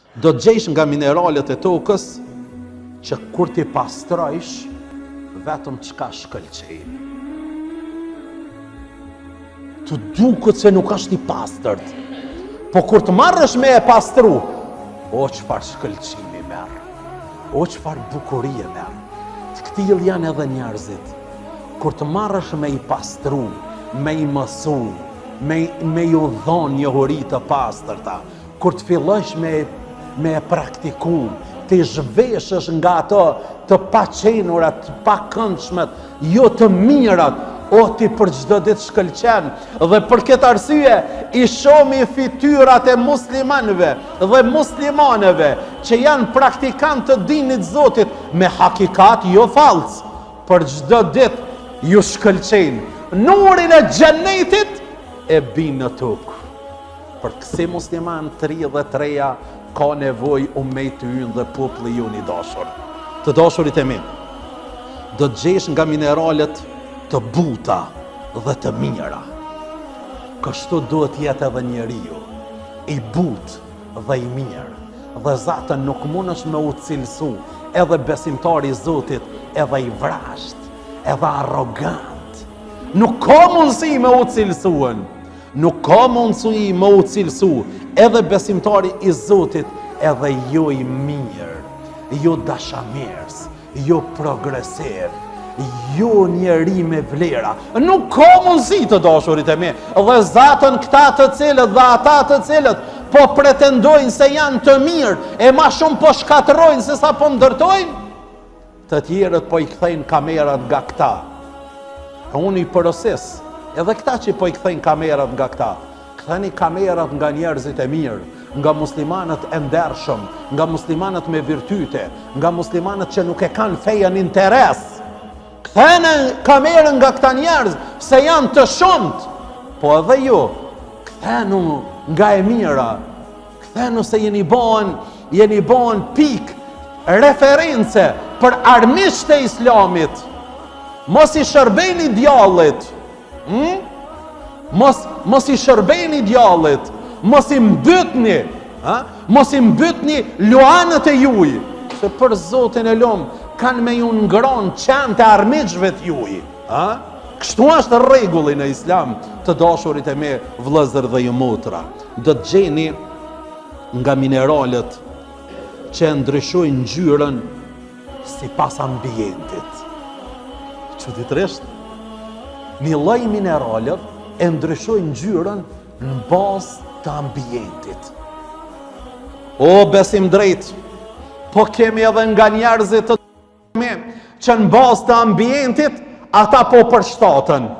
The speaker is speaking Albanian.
Do të gjesh nga mineralet e tokës që kur ti pastrojsh, vetëm çka shkëlqejnë. Të duket se nuk është i pastërt, po kur të marrësh me e pastru, o çfarë shkëlqimi merr, o çfarë bukurie merr. Të këtill janë edhe njerëzit. Kur të marrësh me i pastru, me i mësu, me i udhon njohuri të pastërta, kur të fillosh me e praktiku, të zhveshësh nga ato të paqenurat, të pakëndshmet, jo të mirat, o ti për çdo ditë shkëlqen. Dhe për këtë arsye i shohim fytyrat e muslimanëve dhe muslimaneve që janë praktikantë të dinit Zotit me hakikat jo fallc, për çdo ditë ju shkëlqejnë. Nurin e xhenetit e bin në tokë. Për kësi musliman 33 ka nevoj ummeti ynë dhe populli ju një dashur. Të dashurit e mi, do të gjesh nga mineralet të buta dhe të mira. Kështu duhet jetë edhe njeriu, i butë dhe i mirë. Dhe zatën nuk mundesh me u cilësu edhe besimtari i Zotit, edhe i vrasht, edhe arrogant. Nuk ka mundësi me u cilësuen. Nuk ka mundësi me u cilësu edhe besimtari i Zotit, edhe jo i mirë, jo dashamirës, jo progresiv, jo njeri me vlera. Nuk ka mundësi të dashurit e mi. Dhe zatën këta të cilët dhe ata të cilët po pretendojnë se janë të mirë, e ma shumë po shkatërojnë se sa po ndërtojnë, të tjerët po i kthejnë kamerat nga këta. Unë i përësis, edhe këta që po i kthejnë kamerat nga këta, ktheni kamerat nga njerëzit e mirë, nga muslimanët e ndershëm, nga muslimanët me virtyte, nga muslimanët që nuk e kanë fejen interes. Ktheni kamerën nga këta njerëz, se janë të shumët, po edhe ju, kthenu nga e mira, kthenu se jeni bon pik, reference për armiqtë e Islamit. Mos i shërbeni djallit, mos i shërbeni djallit, mos i mbytni, mos i mbytni luanët e juj, se për Zotin e lum kanë me ju ngron qenë të armiqve të juj. Kështu është rregulli në Islam, të dashurit e me vëllezër dhe ju motra. Do të gjeni nga mineralet që ndryshojnë ngjyrën sipas ambientit. Çuditërisht, një lloj mineralet e ndryshojnë ngjyrën në bazë të ambientit. O besim drejt, po kemi edhe nga njerëzit të me që në bazë të ambientit ata po përshtaten.